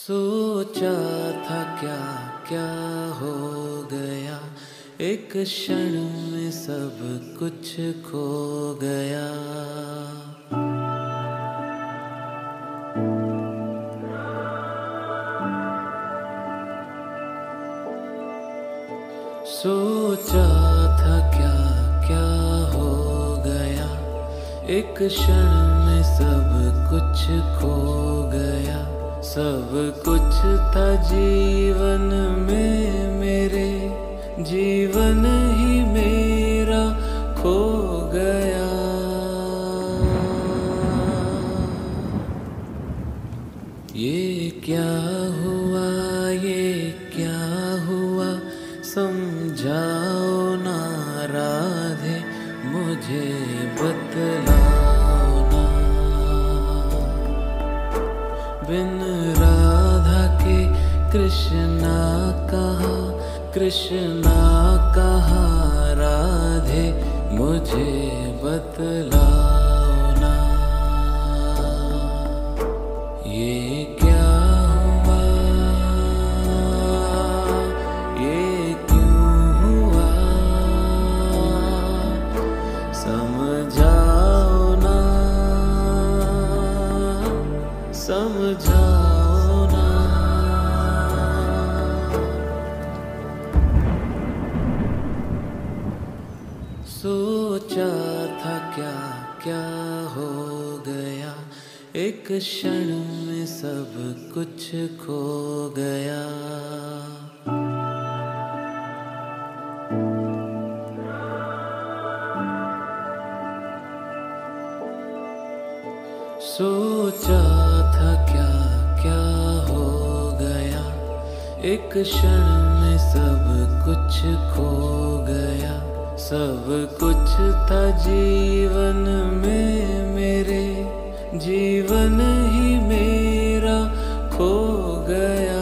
सोचा था क्या क्या हो गया, एक क्षण में सब कुछ खो गया। सोचा था क्या क्या हो गया, एक क्षण में सब कुछ खो गया। सब कुछ था जीवन में मेरे, जीवन ही मेरा खो गया। ये क्या हुआ, ये क्या हुआ, समझाओ ना राधे, मुझे बतलाओ ना। बिन राधा के कृष्णा कहा, कृष्णा कहा राधे, मुझे बतलाओ ना। ये क्या हुआ, ये क्यों हुआ, समझाओ ना, समझाओ ना। सोचा था क्या क्या हो गया, एक क्षण में सब कुछ खो गया। सोचा था क्या क्या हो गया, एक क्षण में सब कुछ खो गया। सब कुछ था जीवन में मेरे, जीवन ही मेरा खो गया।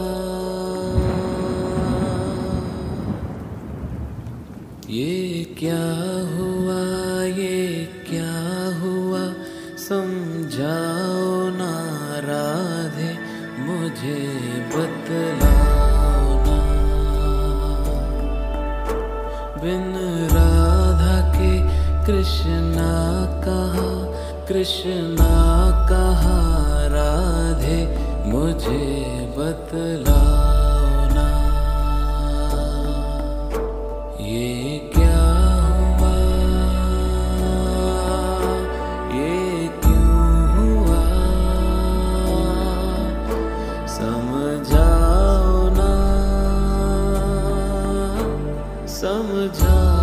ये क्या हुआ, ये क्या हुआ, समझाओ ना राधे, मुझे बतलाओ ना। बिन राधा के कृष्णा कहा, कृष्णा कहा राधे, मुझे बतलाओ ना। ये क्या हुआ, ये क्यों हुआ, समझाओ ना, समझाओ।